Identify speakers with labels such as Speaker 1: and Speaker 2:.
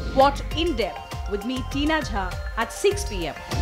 Speaker 1: Watch In Depth with me, Tina Jha, at 6 p.m.